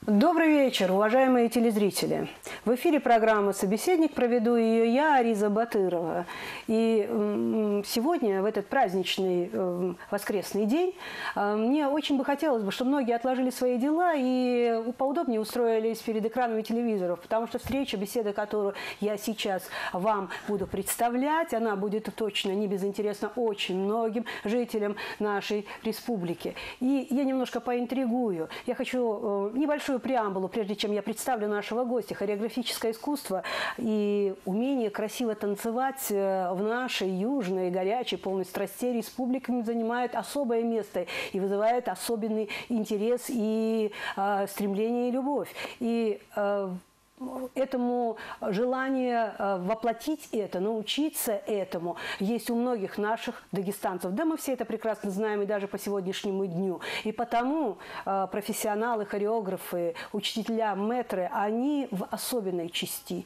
Добрый вечер, уважаемые телезрители. В эфире программа «Собеседник», проведу ее я, Ариза Батырова. И сегодня, в этот праздничный воскресный день, мне очень бы хотелось, чтобы многие отложили свои дела и поудобнее устроились перед экранами телевизоров, потому что встреча, беседа, которую я сейчас вам буду представлять, она будет точно не безинтересна очень многим жителям нашей республики. И я немножко поинтригую. Я хочу небольшую преамбулу, прежде чем я представлю нашего гостя. Хореографическое искусство и умение красиво танцевать в нашей южной, горячей, полной страстей республике занимает особое место и вызывает особенный интерес и стремление и любовь. И этому желание воплотить это, научиться этому есть у многих наших дагестанцев. Да, мы все это прекрасно знаем и даже по сегодняшнему дню. И потому профессионалы, хореографы, учителя, мэтры, они в особенной части.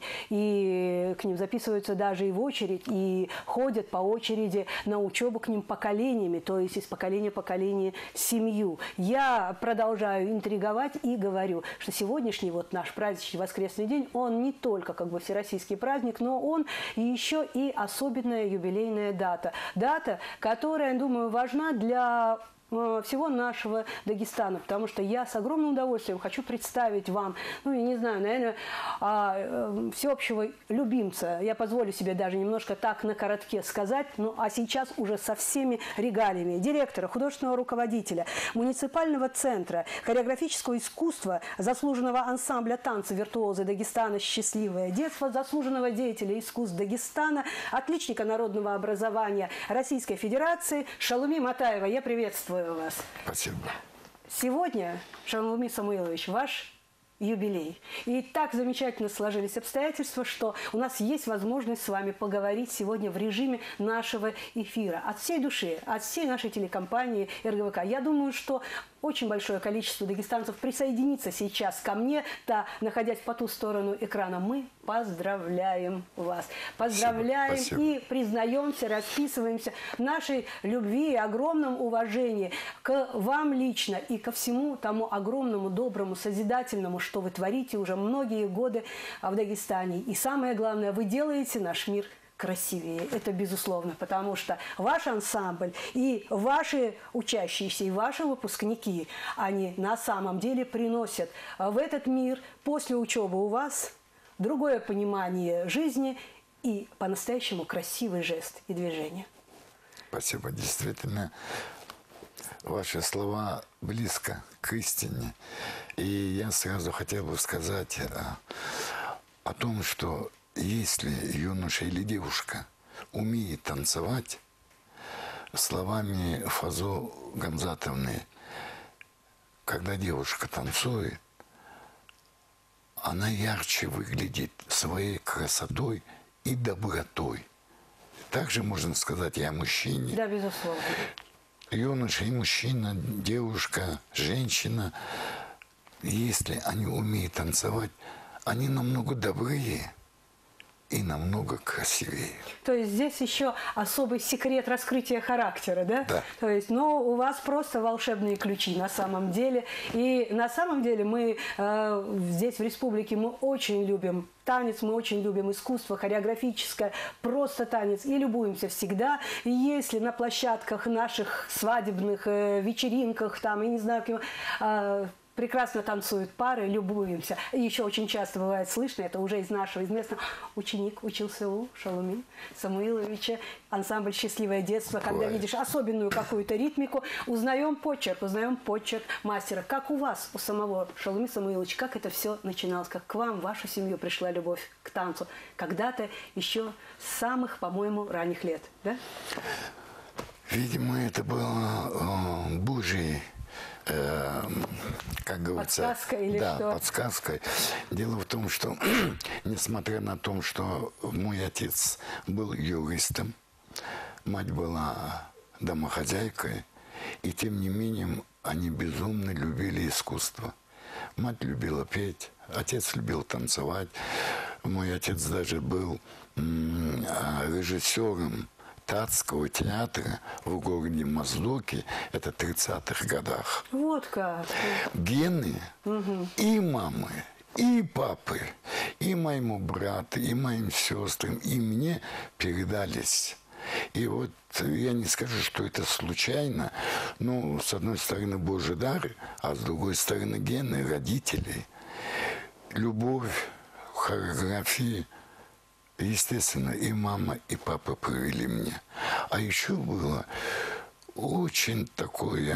И к ним записываются даже и в очередь, и ходят по очереди на учебу к ним поколениями, то есть из поколения в поколение семью. Я продолжаю интриговать и говорю, что сегодняшний вот наш праздничный воскресный день, он не только как бы всероссийский праздник, но он еще и особенная юбилейная дата. Дата, которая, я думаю, важна для всего нашего Дагестана, потому что я с огромным удовольствием хочу представить вам, ну, я не знаю, наверное, всеобщего любимца. Я позволю себе даже немножко так на коротке сказать, ну, а сейчас уже со всеми регалиями. Директора, художественного руководителя муниципального центра хореографического искусства, заслуженного ансамбля танца «Виртуозы Дагестана. Счастливое детство», заслуженного деятеля искусств Дагестана, отличника народного образования Российской Федерации Шалуми Матаева. Я приветствую вас. Спасибо. Сегодня, Шалуми Самуилович, ваш юбилей. И так замечательно сложились обстоятельства, что у нас есть возможность с вами поговорить сегодня в режиме нашего эфира. От всей души, от всей нашей телекомпании РГВК. Я думаю, что очень большое количество дагестанцев присоединится сейчас ко мне, находясь по ту сторону экрана. Мы поздравляем вас. Поздравляем. Спасибо. И признаемся, расписываемся в нашей любви и огромном уважении к вам лично и ко всему тому огромному, доброму, созидательному, что вы творите уже многие годы в Дагестане. И самое главное, вы делаете наш мир красивее. Это безусловно, потому что ваш ансамбль и ваши учащиеся, и ваши выпускники, они на самом деле приносят в этот мир после учебы у вас другое понимание жизни и по-настоящему красивый жест и движение. Спасибо. Действительно, ваши слова близко к истине. И я сразу хотел бы сказать о том, что если юноша или девушка умеет танцевать, словами Фазо Гамзатовны, когда девушка танцует, она ярче выглядит своей красотой и добротой. Также можно сказать и о мужчине. Да, безусловно. Юноша и мужчина, девушка, женщина, если они умеют танцевать, они намного добрее и намного красивее. То есть здесь еще особый секрет раскрытия характера, да? Да. То есть, ну, у вас просто волшебные ключи на самом деле. И на самом деле мы здесь в республике мы очень любим танец, мы очень любим искусство хореографическое, просто танец, и любуемся всегда. И если на площадках наших свадебных вечеринках, там, я не знаю, прекрасно танцуют пары, любуемся. И еще очень часто бывает слышно, это уже из нашего известного, ученик учился у Шалуми Самуиловича, ансамбль «Счастливое детство». Когда видишь особенную какую-то ритмику, узнаем почерк мастера. Как у вас, у самого Шалуми Самуиловича, как это все начиналось? Как к вам, в вашу семью пришла любовь к танцу? Когда-то еще с самых, по-моему, ранних лет, да? Видимо, это было Божий, как говорится, подсказка или да, что? подсказкой. Дело в том, что несмотря на то, что мой отец был юристом, мать была домохозяйкой, и тем не менее они безумно любили искусство. Мать любила петь, отец любил танцевать. Мой отец даже был режиссером Татского театра в городе Моздоке, это 30-х годах. Вот как. Гены и мамы, и папы, и моему брату, и моим сестрам, и мне передались. И вот я не скажу, что это случайно, но с одной стороны Божий дар, а с другой стороны гены родителей. Любовь, хореографии, естественно, и мама, и папа привели мне. А еще было очень такое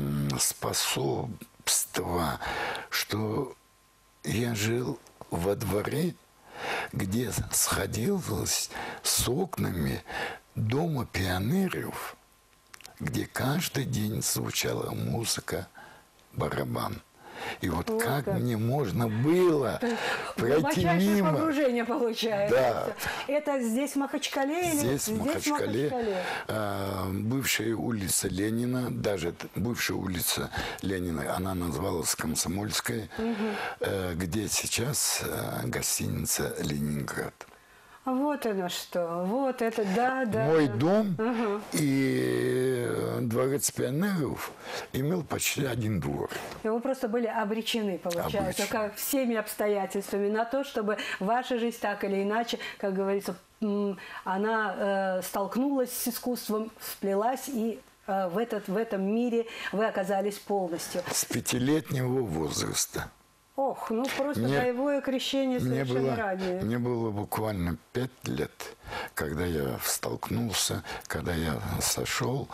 способство, что я жил во дворе, где сходилось с окнами дома пионеров, где каждый день звучала музыка, барабан. И вот как мне можно было пройти мимо. Погружение получается. Да. Это здесь в Махачкале? Здесь, или в Махачкале, бывшая улица Ленина, даже бывшая улица Ленина, она называлась Комсомольская, где сейчас гостиница «Ленинград». Вот оно что. Вот это, да. Мой дом и дворец пионеров имел почти один двор. И вы просто были обречены, получается, как всеми обстоятельствами на то, чтобы ваша жизнь так или иначе, как говорится, она столкнулась с искусством, сплелась, и в этом мире вы оказались полностью. С 5-летнего возраста. Ох, ну просто боевое крещение совершенно ранее. Мне было буквально 5 лет, когда я столкнулся, когда я сошел,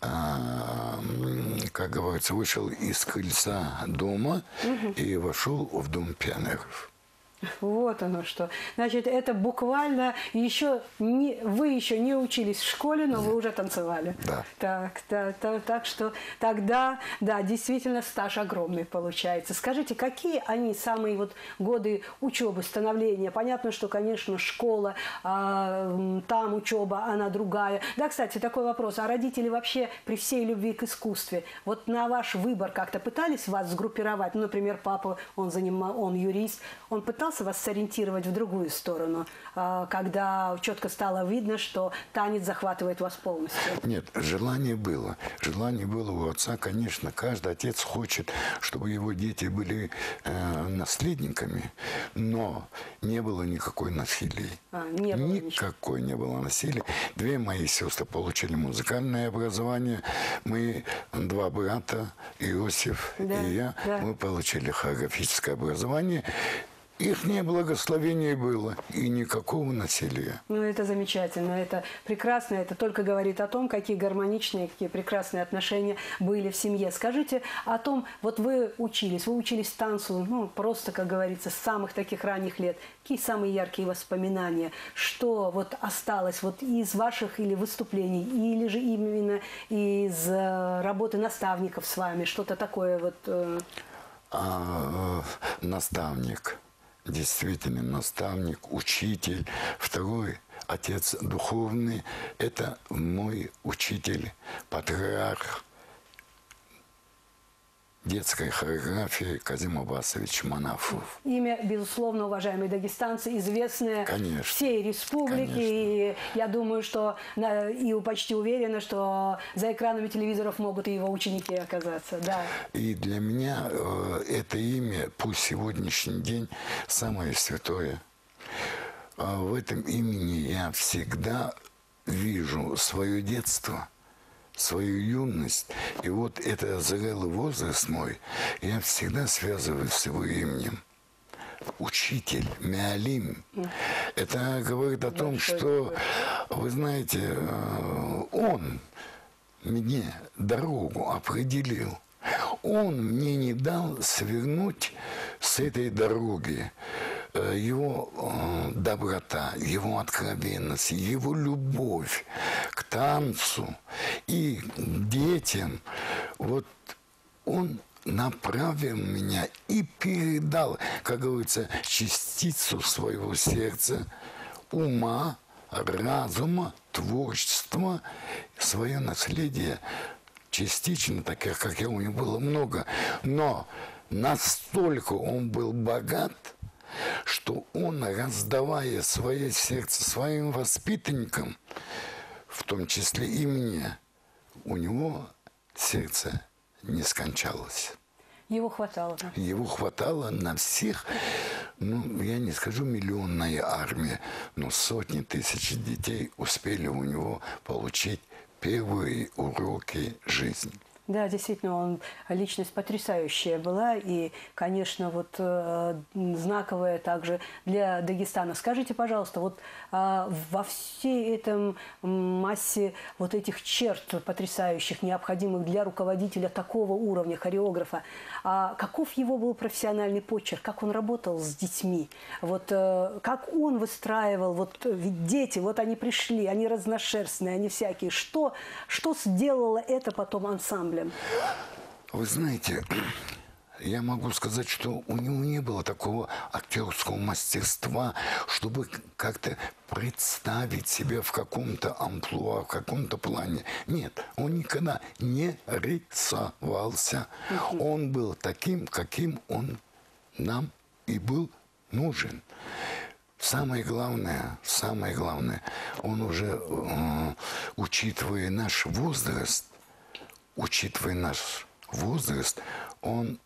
как говорится, вышел из крыльца дома и вошел в дом пионеров. Вот оно что. Значит, это буквально вы еще не учились в школе, но вы уже танцевали. Да. Так что тогда, да, действительно стаж огромный получается. Скажите, какие они самые вот годы учебы, становления? Понятно, что, конечно, школа, там учеба, она другая. Да, кстати, такой вопрос. А родители вообще при всей любви к искусству, вот на ваш выбор как-то пытались вас сгруппировать? Ну, например, папа, он юрист, он пытался вас сориентировать в другую сторону, когда четко стало видно, что танец захватывает вас полностью? Нет, желание было. Желание было у отца, конечно. Каждый отец хочет, чтобы его дети были наследниками, но не было никакой насилия. Никакой не было насилия. 2 мои сестры получили музыкальное образование. Мы, 2 брата, Иосиф и я, мы получили хореографическое образование. Ихнее благословение было, и никакого насилия. Ну, это замечательно, это прекрасно, это только говорит о том, какие гармоничные, какие прекрасные отношения были в семье. Скажите о том, вот вы учились танцу, ну, просто, как говорится, с самых таких ранних лет. Какие самые яркие воспоминания? Что вот осталось вот из ваших или выступлений, или же именно из работы наставников с вами? Что-то такое вот... Наставник. Действительно, наставник, учитель. Второй, отец духовный, это мой учитель, патриарх детской хореографии Казим Аббасович Манафов. Имя, безусловно, уважаемые дагестанцы, известное всей республике. Конечно. И я думаю, что, и почти уверена, что за экранами телевизоров могут и его ученики оказаться. Да. И для меня это имя, пусть сегодняшний день, самое святое. В этом имени я всегда вижу свое детство, свою юность. И вот это зрелый возраст мой, я всегда связываю с его именем. Учитель, Меалим. Это говорит о том, что, вы знаете, он мне дорогу определил. Он мне не дал свернуть с этой дороги. Его доброта, его откровенность, его любовь к танцу и к детям, вот он направил меня и передал, как говорится, частицу своего сердца, ума, разума, творчества, свое наследие. Частично, таких, как я, у него было много, но настолько он был богат, что он, раздавая свое сердце своим воспитанникам, в том числе и мне, у него сердце не скончалось. Его хватало. Да? Его хватало на всех, ну, я не скажу миллионная армия, но сотни тысяч детей успели у него получить первые уроки жизни. Да, действительно, он личность потрясающая была и, конечно, вот знаковая также для Дагестана. Скажите, пожалуйста, вот во всей этом массе вот этих черт потрясающих, необходимых для руководителя такого уровня, хореографа, каков его был профессиональный почерк, как он работал с детьми, вот как он выстраивал, вот ведь дети, вот они пришли, они разношерстные, они всякие, что сделало это потом ансамблем? Вы знаете, я могу сказать, что у него не было такого актерского мастерства, чтобы как-то представить себя в каком-то амплуа, в каком-то плане. Нет, он никогда не рисовался. Он был таким, каким он нам и был нужен. Самое главное, он уже, учитывая наш возраст, он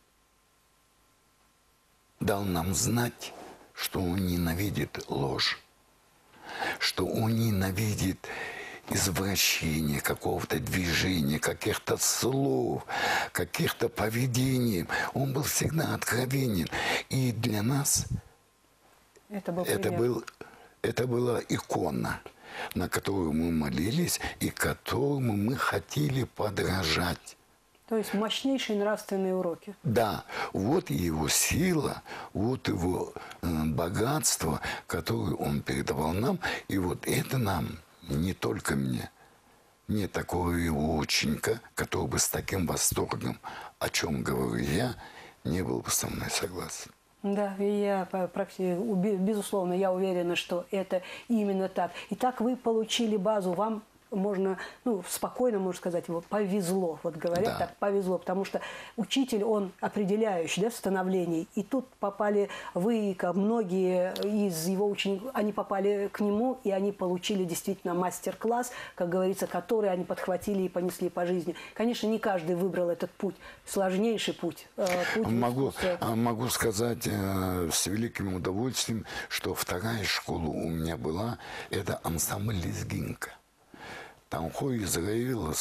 дал нам знать, что он ненавидит ложь, что он ненавидит извращение какого-то движения, каких-то слов, каких-то поведений. Он был всегда откровенен. И для нас это была икона, на которую мы молились и которому мы хотели подражать. То есть мощнейшие нравственные уроки. Да, вот его сила, вот его богатство, которое он передавал нам. И вот это нам, не только мне, нет такого его ученика, который бы с таким восторгом, о чем говорю я, не был бы со мной согласен. Да, и я, безусловно, я уверена, что это именно так. Итак, вы получили базу, вам можно, ну, спокойно, можно сказать, его повезло. Вот говорят да. Так, повезло, потому что учитель, он определяющий, да, в становлении. И тут попали вы, многие из его учеников, они попали к нему, и они получили действительно мастер-класс, как говорится, который они подхватили и понесли по жизни. Конечно, не каждый выбрал этот путь, сложнейший путь. Могу сказать с великим удовольствием, что вторая школа у меня была, это ансамбль «Лезгинка». Танхой Израилов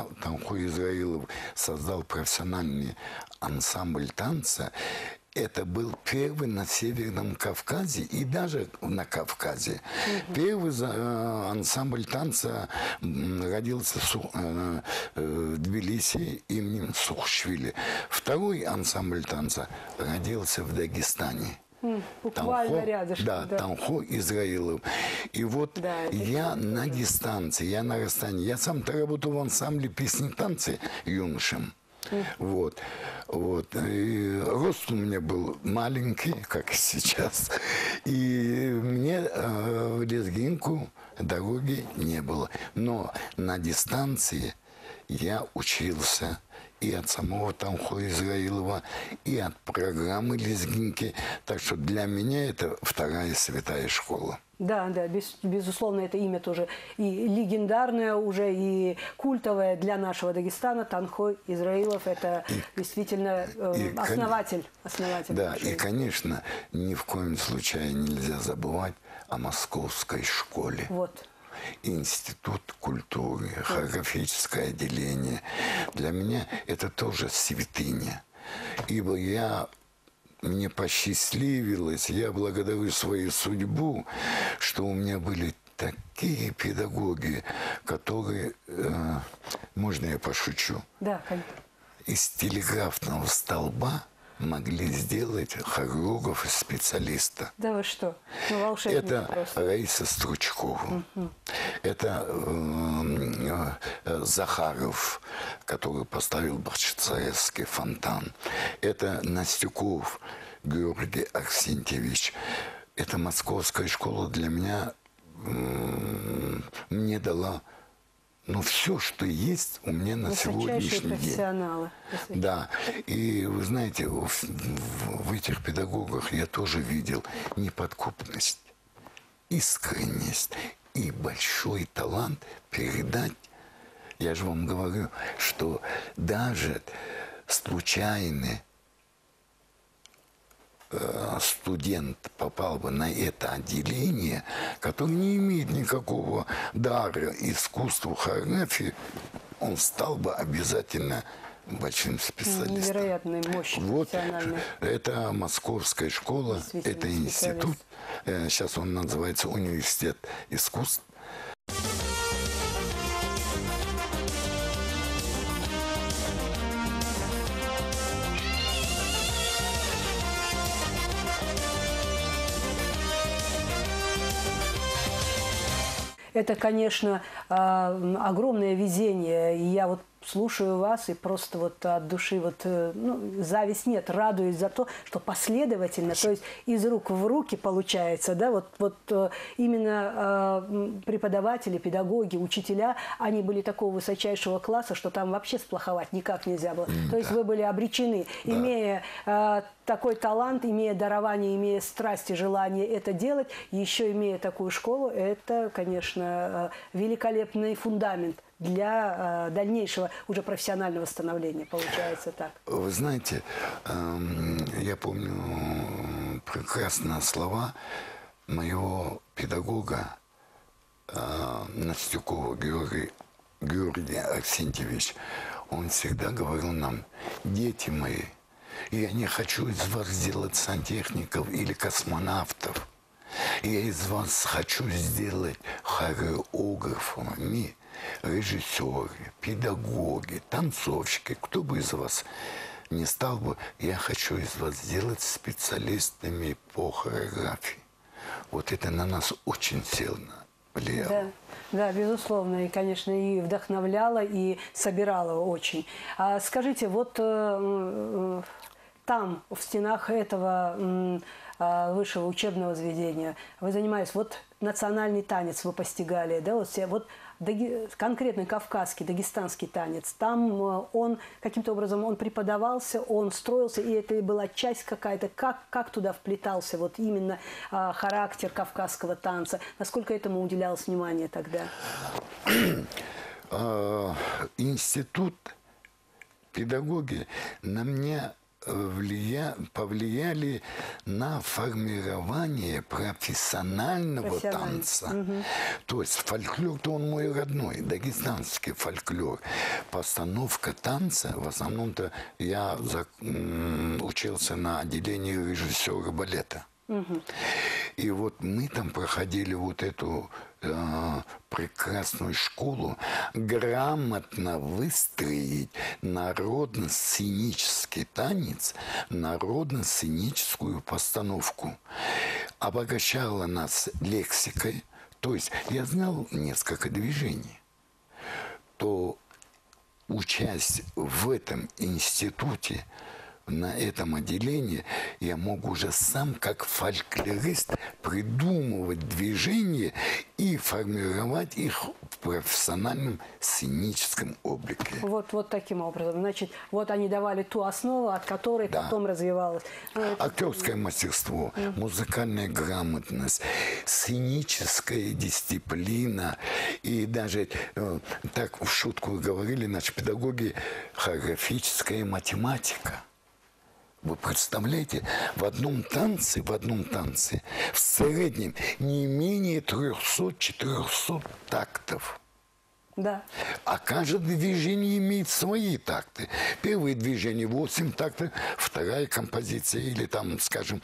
создал профессиональный ансамбль танца. Это был первый на Северном Кавказе и даже на Кавказе. Первый ансамбль танца родился в Тбилиси именем Сухшвили. Второй ансамбль танца родился в Дагестане. Буквально рядышком. Да, Танхо Израилов. И вот я на дистанции, я на расстоянии. Я сам-то работал в ансамбле песни-танцы юношам. Вот. И рост у меня был маленький, как и сейчас. И мне в лезгинку дороги не было. Но на дистанции я учился и от самого Танхо Израилова, и от программы лезгинки. Так что для меня это вторая святая школа. Да, безусловно, это имя тоже и легендарное уже, и культовое для нашего Дагестана. Танхо Израилов – это действительно основатель. Да, и, конечно, ни в коем случае нельзя забывать о московской школе. Вот. Институт культуры, хореографическое отделение. Для меня это тоже святыня. Ибо мне посчастливилось, я благодарю свою судьбу, что у меня были такие педагоги, которые, можно я пошучу? Да, конечно. Из телеграфного столба могли сделать хореографа и специалиста. Да вы что? Ну, волшебник это просто. Раиса Стручкова. Это Захаров, который поставил Бахчисарайский фонтан. Это Настюков Георгий Арсентьевич. Это московская школа для меня мне дала все, что есть у меня на сегодняшний день. Профессионалы. Да. И вы знаете, в этих педагогах я тоже видел неподкупность, искренность и большой талант передать. Я же вам говорю, что даже случайный студент попал бы на это отделение, который не имеет никакого дара искусству, хореографии, он стал бы обязательно большим специалистом. Невероятной мощи Вот профессиональной. это московская школа, это институт. Сейчас он называется университет искусств. Это, конечно, огромное везение. И я вот слушаю вас и просто вот от души вот, ну, зависть нет, радуюсь за то, что последовательно, то есть из рук в руки получается, да, вот именно преподаватели, педагоги, учителя, они были такого высочайшего класса, что там вообще сплоховать никак нельзя было. То есть вы были обречены, имея такой талант, имея дарование, имея страсть и желание это делать, еще имея такую школу, это, конечно, великолепный фундамент для дальнейшего уже профессионального становления, получается так. Вы знаете, я помню прекрасные слова моего педагога Настюкова Георгий Арсентьевич. Он всегда говорил нам: дети мои, я не хочу из вас сделать сантехников или космонавтов. Я из вас хочу сделать хореографами, режиссеры, педагоги, танцовщики. Кто бы из вас не стал бы, я хочу из вас сделать специалистами по хореографии. Вот это на нас очень сильно влияло. Да, да, безусловно, и, конечно, и вдохновляло, и собирало очень. А скажите, вот там, в стенах этого высшего учебного заведения, вы занимаетесь, вот национальный танец вы постигали, да, вот конкретный кавказский, дагестанский танец, там он каким-то образом он преподавался, он строился, и это была часть какая-то, как туда вплетался вот именно характер кавказского танца, насколько этому уделялось внимание тогда? Институт педагоги на меня повлияли на формирование профессионального танца. То есть фольклор-то он мой родной, дагестанский фольклор. Постановка танца, в основном-то я учился на отделении режиссера балета. И вот мы там проходили вот эту прекрасную школу, грамотно выстроить народно-сценический танец, народно-сценическую постановку. Обогащала нас лексикой, то есть я знал несколько движений, то учась в этом институте, на этом отделении, я мог уже сам, как фольклорист, придумывать движения и формировать их в профессиональном сценическом облике. Вот таким образом. Значит, вот они давали ту основу, от которой потом развивалось. Актерское мастерство, музыкальная грамотность, сценическая дисциплина. И даже, так в шутку говорили наши педагоги, хореографическая математика. Вы представляете, в одном танце в среднем не менее 300-400 тактов. Да. А каждое движение имеет свои такты. Первое движение 8 тактов, вторая композиция или там, скажем,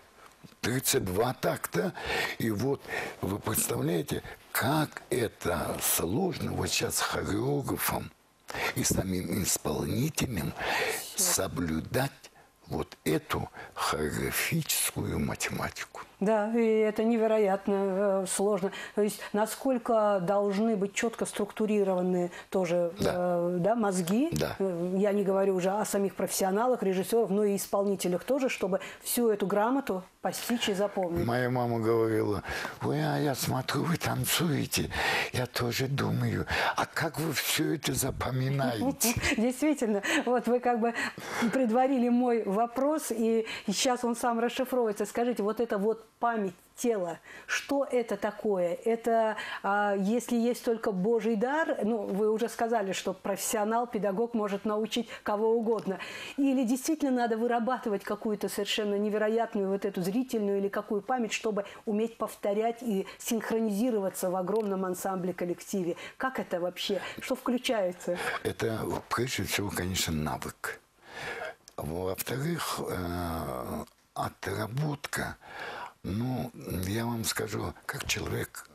32 такта. И вот вы представляете, как это сложно вот сейчас хореографам и самим исполнителям соблюдать вот эту хореографическую математику. Да, и это невероятно сложно. То есть насколько должны быть четко структурированы тоже мозги. Да. Я не говорю уже о самих профессионалах, режиссерах, но и исполнителях тоже, чтобы всю эту грамоту постичь и запомнить. Моя мама говорила: ой, а я смотрю, вы танцуете. Я тоже думаю, а как вы все это запоминаете? Действительно, вот вы как бы предварили мой вопрос, и сейчас он сам расшифровывается. Скажите, вот это вот память тела, что это такое? Это, если есть только Божий дар, ну, вы уже сказали, что профессионал, педагог может научить кого угодно. Или действительно надо вырабатывать какую-то совершенно невероятную вот эту зрительную или какую память, чтобы уметь повторять и синхронизироваться в огромном ансамбле, коллективе. Как это вообще? Что включается? Это, прежде всего, конечно, навык. Во-вторых, отработка. Ну, я вам скажу, как человек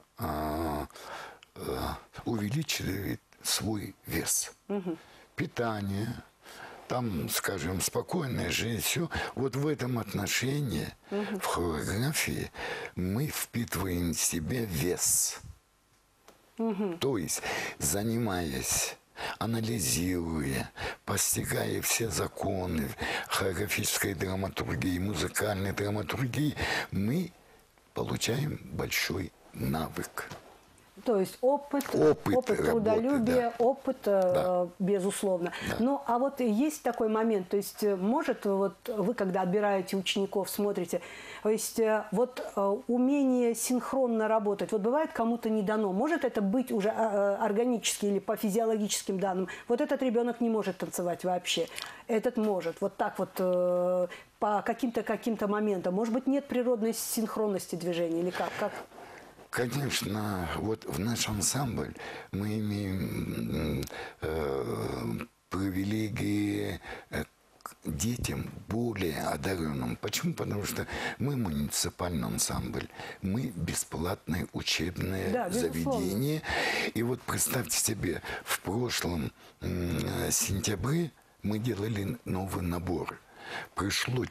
увеличивает свой вес. Питание, там, скажем, спокойная жизнь, все. Вот в этом отношении, в хореографии, мы впитываем в себе вес. То есть, занимаясь, анализируя, постигая все законы хореографической драматургии, музыкальной драматургии, мы получаем большой навык. То есть опыт трудолюбия, работы, да. опыт, безусловно. Да. Ну, а вот есть такой момент, то есть может, вот вы, когда отбираете учеников, смотрите, то есть вот умение синхронно работать, вот бывает кому-то не дано, может это быть уже органически или по физиологическим данным, вот этот ребенок не может танцевать вообще, этот может, вот так вот по каким-то моментам, может быть, нет природной синхронности движения или как? Конечно, вот в наш ансамбль мы имеем привилегии к детям более одаренным. Почему? Потому что мы муниципальный ансамбль, мы бесплатное учебное заведение. И вот представьте себе, в прошлом сентябре мы делали новый набор. Пришло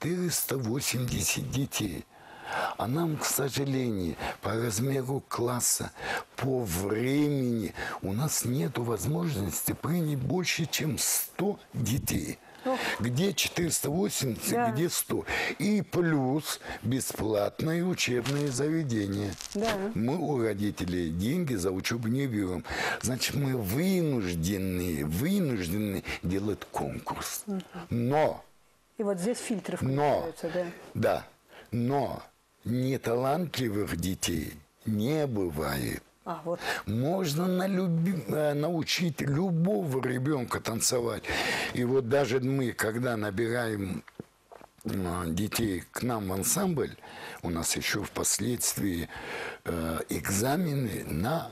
480 детей. А нам, к сожалению, по размеру класса, по времени, у нас нет возможности принять больше, чем 100 детей. Где 480, да. Где 100. И плюс бесплатное учебное заведение. Да. Мы у родителей деньги за учебу не берем. Значит, мы вынуждены делать конкурс. Но... И вот здесь фильтры включаются, да? Да. Но неталантливых детей не бывает. Вот. Можно научить любого ребенка танцевать. И вот даже мы, когда набираем детей к нам в ансамбль, у нас еще впоследствии экзамены на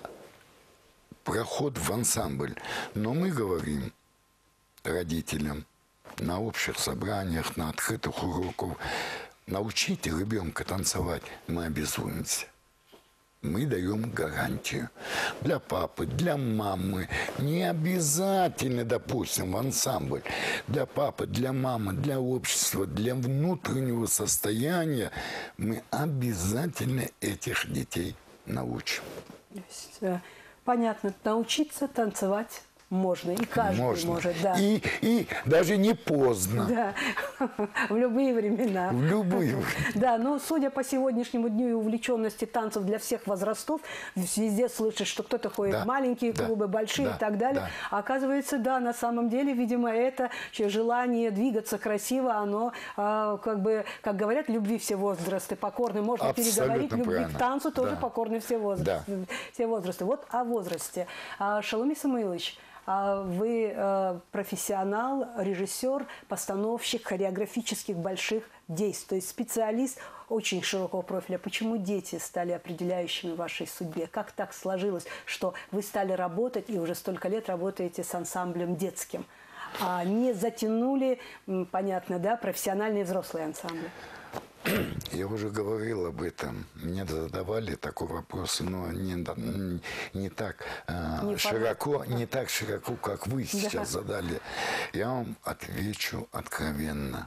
проход в ансамбль. Но мы говорим родителям на общих собраниях, на открытых уроках: научите ребенка танцевать, мы обязуемся. Мы даем гарантию. Для папы, для мамы не обязательно, допустим, в ансамбль. Для папы, для мамы, для общества, для внутреннего состояния мы обязательно этих детей научим. То есть, понятно, научиться танцевать можно, и каждый может, да. И даже не поздно. Да, в любые времена. В любые. Да, но судя по сегодняшнему дню и увлеченности танцев для всех возрастов, везде слышишь, что кто-то ходит в маленькие клубы, большие и так далее. А оказывается, да, на самом деле, видимо, это желание двигаться красиво, оно, как бы, как говорят, любви все возрасты, покорны. Можно переговорить, любви к танцу тоже покорны все возрасты. Все возрасты. Вот о возрасте. Шаломис Самуилович, вы профессионал, режиссер, постановщик хореографических больших действий, то есть специалист очень широкого профиля. Почему дети стали определяющими в вашей судьбе? Как так сложилось, что вы стали работать и уже столько лет работаете с ансамблем детским, а не затянули, понятно, да, профессиональные взрослые ансамбли? Я уже говорил об этом. Мне задавали такой вопрос, но не так широко, как вы сейчас задали. Я вам отвечу откровенно.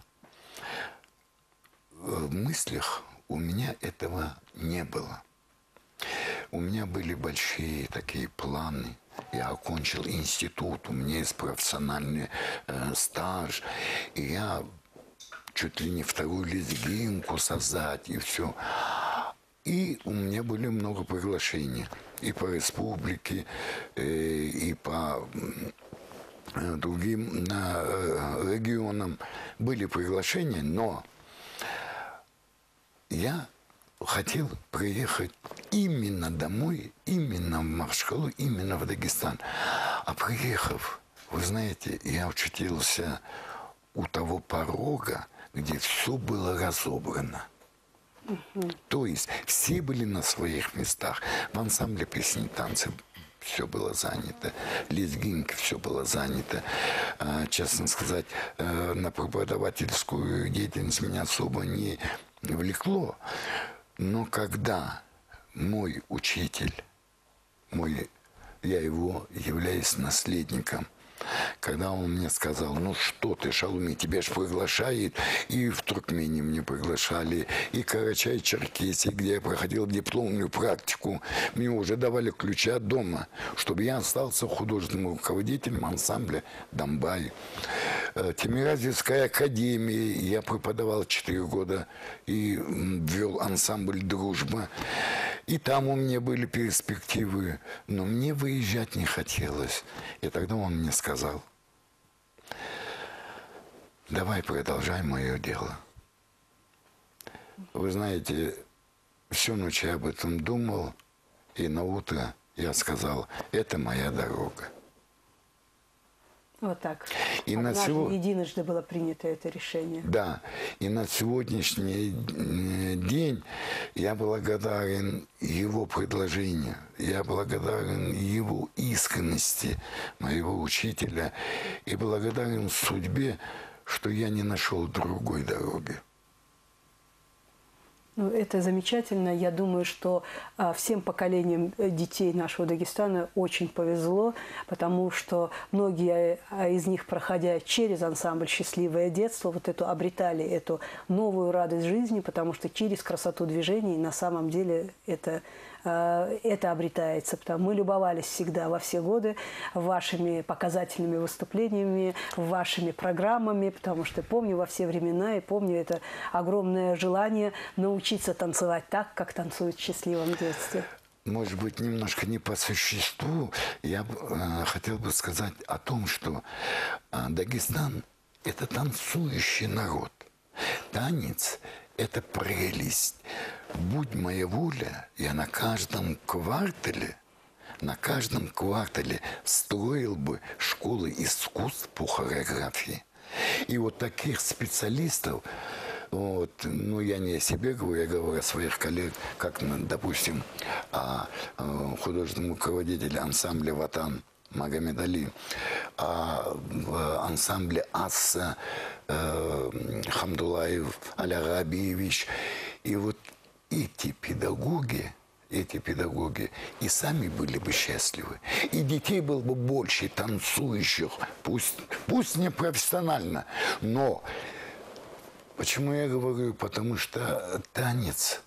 В мыслях у меня этого не было. У меня были большие такие планы. Я окончил институт, у меня есть профессиональный стаж, и я чуть ли не вторую лезгинку создать, и все. И у меня были много приглашений. И по республике, и по другим регионам были приглашения, но я хотел приехать именно домой, именно в Махачкалу, именно в Дагестан. А приехав, вы знаете, я очутился у того порога, где все было разобрано. То есть все были на своих местах. В ансамбле песни и танцы все было занято. Лезгинка все было занято. Честно сказать, на преподавательскую деятельность меня особо не влекло. Но когда мой учитель, я его являюсь наследником, когда он мне сказал: ну что ты, Шалуми, тебя ж приглашает, и в Туркмении мне приглашали, и Карачай-Черкесии, где я проходил дипломную практику, мне уже давали ключи от дома, чтобы я остался художественным руководителем ансамбля «Донбай». Тимиразевская академия, я преподавал 4 года и вел ансамбль «Дружба». И там у меня были перспективы, но мне выезжать не хотелось. И тогда он мне сказал: давай продолжай мое дело. Вы знаете, всю ночь я об этом думал, и на утро я сказал: это моя дорога. Вот так. И единожды было принято это решение. Да. И на сегодняшний день я благодарен его предложению. Я благодарен его искренности, моего учителя. И благодарен судьбе, что я не нашел другой дороги. Ну, это замечательно. Я думаю, что всем поколениям детей нашего Дагестана очень повезло, потому что многие из них, проходя через ансамбль «Счастливое детство», вот эту обретали эту новую радость жизни, потому что через красоту движений на самом деле это обретается. Мы любовались всегда во все годы вашими показательными выступлениями, вашими программами, потому что помню во все времена и помню это огромное желание научиться танцевать так, как танцуют в счастливом детстве. Может быть, немножко не по существу. Я хотел бы сказать о том, что Дагестан – это танцующий народ. Танец – это прелесть. Будь моя воля, я на каждом квартале строил бы школы искусств по хореографии. И вот таких специалистов, вот, ну, я не о себе говорю, я говорю о своих коллегах, как, допустим, о художественном руководителе ансамбля «Ватан» Магомед Али, в ансамбле «Асса» Хамдулаев Аль-Арабиевич. И вот эти педагоги и сами были бы счастливы. И детей было бы больше, танцующих, пусть не профессионально, но почему я говорю? Потому что танец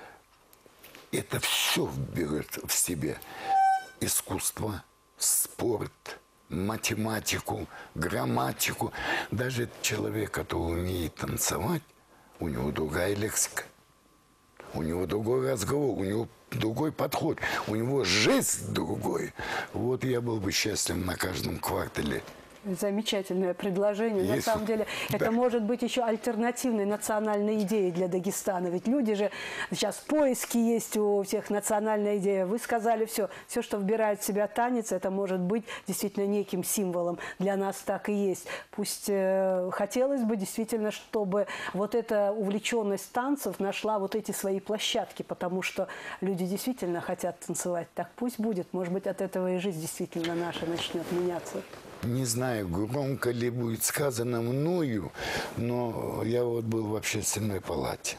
– это все берет в себе. Искусство, спорт, математику, грамматику. Даже человек, который умеет танцевать, у него другая лексика. У него другой разговор, у него другой подход, у него жест другой. Вот я был бы счастлив на каждом квартале. Замечательное предложение. На самом деле, это может быть еще альтернативной национальной идеей для Дагестана. Ведь люди же, сейчас поиски есть у всех, национальная идея. Вы сказали все, что вбирает в себя танец, это может быть действительно неким символом. Для нас так и есть. Пусть хотелось бы действительно, чтобы вот эта увлеченность танцев нашла вот эти свои площадки, потому что люди действительно хотят танцевать. Так пусть будет. Может быть, от этого и жизнь действительно наша начнет меняться. Не знаю, громко ли будет сказано мною, но я вот был в общественной палате.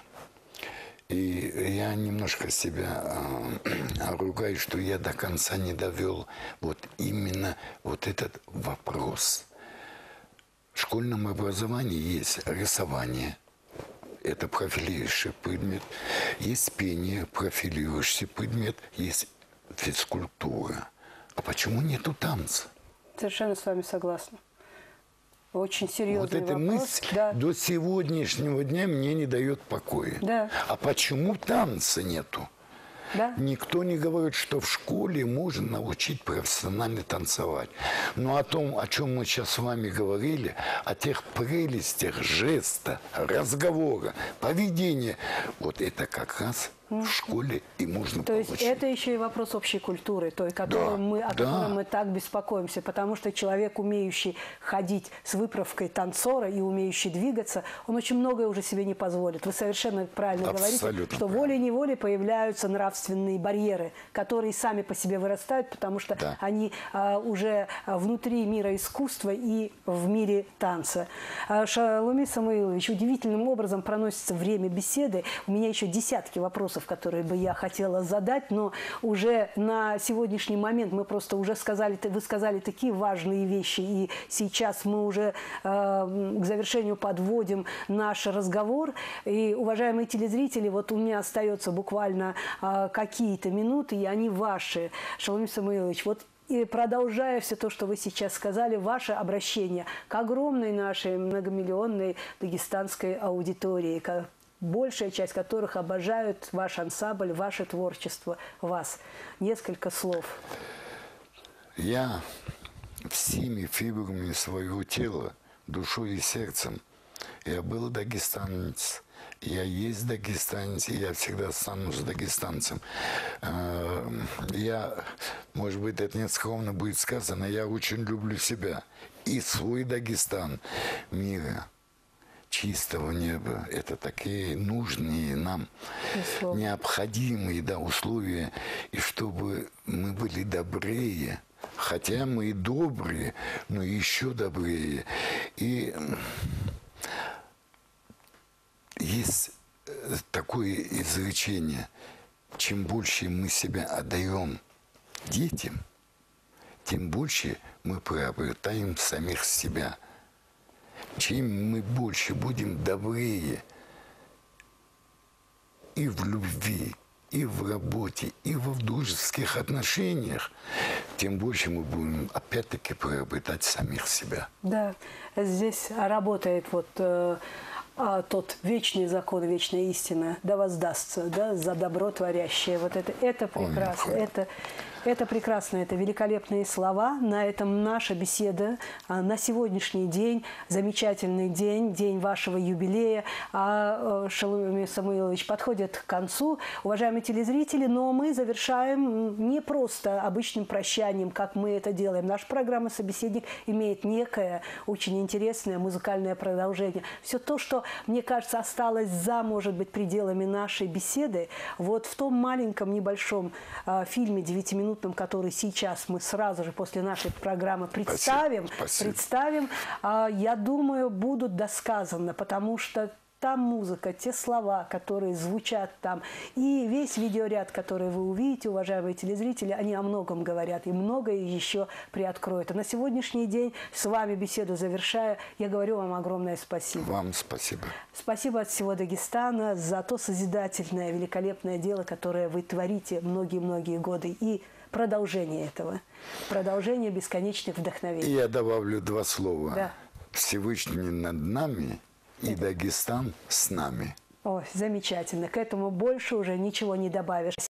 И я немножко себя ругаю, что я до конца не довел вот именно вот этот вопрос. В школьном образовании есть рисование. Это профилирующий предмет. Есть пение, профилирующий предмет. Есть физкультура. А почему нету танца? Совершенно с вами согласна. Очень серьезный вот эта вопрос. мысль до сегодняшнего дня мне не дает покоя. Да. А почему танца нету? Да. Никто не говорит, что в школе можно научить профессионально танцевать. Но о том, о чем мы сейчас с вами говорили, о тех прелестях жеста, разговора, поведения, вот это как раз в школе и можно То есть получить. это еще и вопрос общей культуры, той, о которой мы так беспокоимся, потому что человек, умеющий ходить с выправкой танцора и умеющий двигаться, он очень многое уже себе не позволит. Вы совершенно правильно говорите, что волей-неволей появляются нравственные барьеры, которые сами по себе вырастают, потому что они уже внутри мира искусства и в мире танца. Шаломи Самуилович, удивительным образом проносится время беседы. У меня еще десятки вопросов, которые бы я хотела задать, но уже на сегодняшний момент мы просто уже вы сказали такие важные вещи, и сейчас мы уже к завершению подводим наш разговор. И, уважаемые телезрители, вот у меня остается буквально какие-то минуты, и они ваши. Шаломи Самуилович, вот и продолжая все то, что вы сейчас сказали, ваше обращение к огромной нашей многомиллионной дагестанской аудитории, большая часть которых обожают ваш ансамбль, ваше творчество, вас. Несколько слов. Я всеми фибрами своего тела, душой и сердцем, я был дагестанец, я есть дагестанец, и я всегда останусь дагестанцем. Я, может быть, это не скромно будет сказано, я очень люблю себя и свой Дагестан, мира, чистого неба. Это такие нужные нам, необходимые условия, и чтобы мы были добрее, хотя мы и добрые, но еще добрее. И есть такое изречение: чем больше мы себя отдаем детям, тем больше мы приобретаем самих себя. Чем мы больше будем добрее и в любви, и в работе, и в дружеских отношениях, тем больше мы будем опять-таки приобретать самих себя. Да, здесь работает тот вечный закон, вечная истина, да воздастся, да, за добро творящее. Вот это прекрасно, это прекрасно, это великолепные слова. На этом наша беседа на сегодняшний день, замечательный день, день вашего юбилея, Шаломи Самуилович, подходит к концу. Уважаемые телезрители, но мы завершаем не просто обычным прощанием, как мы это делаем. Наша программа «Собеседник» имеет некое очень интересное музыкальное продолжение. Все то, что, мне кажется, осталось за, может быть, пределами нашей беседы, вот в том маленьком небольшом фильме 9-минутном, который сейчас мы сразу же после нашей программы представим, я думаю, будут досказаны, потому что та музыка, те слова, которые звучат там, и весь видеоряд, который вы увидите, уважаемые телезрители, они о многом говорят, и многое еще приоткроют. А на сегодняшний день, с вами беседу завершая, я говорю вам огромное спасибо. Вам спасибо. Спасибо от всего Дагестана за то созидательное, великолепное дело, которое вы творите многие-многие годы, и продолжение этого, продолжение бесконечных вдохновений. Я добавлю 2 слова. Да. Всевышний над нами и Дагестан с нами. Ой, замечательно. К этому больше уже ничего не добавишь.